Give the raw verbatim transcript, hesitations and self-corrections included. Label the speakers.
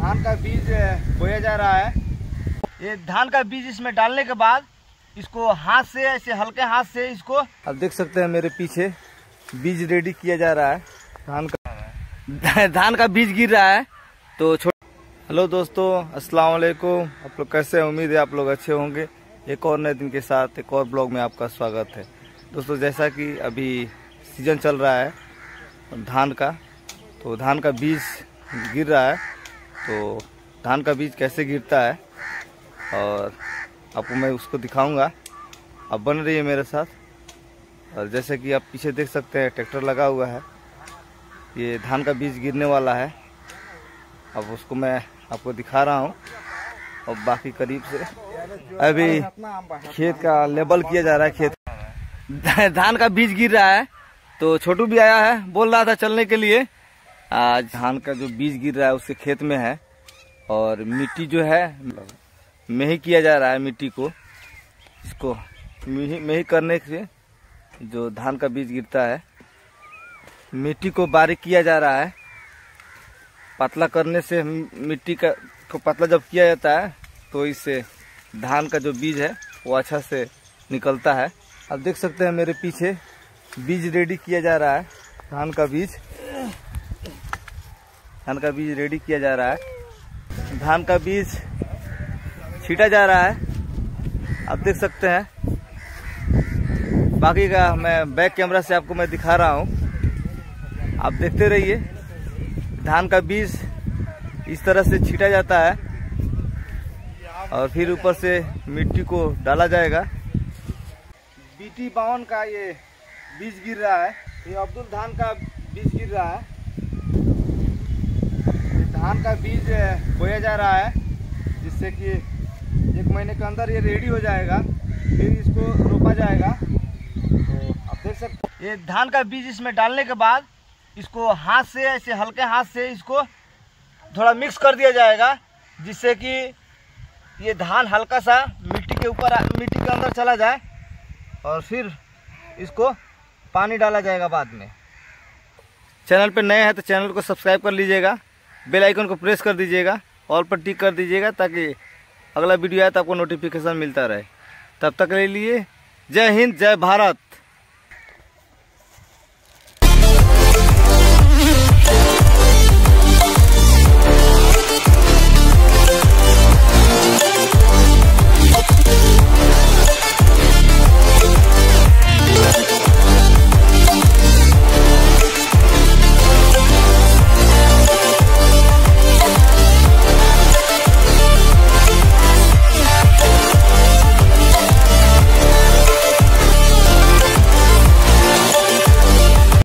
Speaker 1: धान का बीज बोया जा रहा है। ये धान का बीज इसमें डालने के बाद इसको हाथ से ऐसे हल्के हाथ से इसको आप देख सकते हैं मेरे पीछे बीज रेडी किया जा रहा है। धान का धान का बीज गिर रहा है तो छोड़। हेलो दोस्तों, अस्सलाम वालेकुम। आप लोग कैसे हैं? उम्मीद है आप लोग अच्छे होंगे। एक और नए दिन के साथ एक और ब्लॉग में आपका स्वागत है। दोस्तों, जैसा कि अभी सीजन चल रहा है धान का, तो धान का बीज गिर रहा है। तो धान का बीज कैसे गिरता है और आपको मैं उसको दिखाऊंगा। अब बन रही है मेरे साथ। और जैसे कि आप पीछे देख सकते हैं ट्रैक्टर लगा हुआ है, ये धान का बीज गिरने वाला है। अब उसको मैं आपको दिखा रहा हूँ और बाकी करीब से अभी खेत का लेबल किया जा रहा है। खेत धान का बीज गिर रहा है तो छोटू भी आया है, बोल रहा था चलने के लिए। आज धान का जो बीज गिर रहा है उसके खेत में है और मिट्टी जो है मेही किया जा रहा है। मिट्टी को इसको मेही मेही करने से जो धान का बीज गिरता है, मिट्टी को बारीक किया जा रहा है। पतला करने से मिट्टी का को पतला जब किया जाता है तो इससे धान का जो बीज है वो अच्छा से निकलता है। आप देख सकते हैं मेरे पीछे बीज रेडी किया जा रहा है। धान का बीज धान का बीज रेडी किया जा रहा है। धान का बीज छीटा जा रहा है, आप देख सकते हैं। बाकी का मैं बैक कैमरा से आपको मैं दिखा रहा हूँ, आप देखते रहिए। धान का बीज इस तरह से छीटा जाता है और फिर ऊपर से मिट्टी को डाला जाएगा। बीटी बावन का ये बीज गिर रहा है। ये अब्दुल धान का बीज गिर रहा है। धान का बीज बोया जा रहा है जिससे कि एक महीने के अंदर ये रेडी हो जाएगा, फिर इसको रोपा जाएगा। तो आप देख सकते हैं ये धान का बीज इसमें डालने के बाद इसको हाथ से ऐसे हल्के हाथ से इसको थोड़ा मिक्स कर दिया जाएगा, जिससे कि ये धान हल्का सा मिट्टी के ऊपर मिट्टी के अंदर चला जाए और फिर इसको पानी डाला जाएगा बाद में। चैनल पे नए हैं तो चैनल को सब्सक्राइब कर लीजिएगा, बेल आइकन को प्रेस कर दीजिएगा, ऑल पर टिक कर दीजिएगा ताकि अगला वीडियो आए तो आपको नोटिफिकेशन मिलता रहे। तब तक के लिए जय हिंद, जय भारत।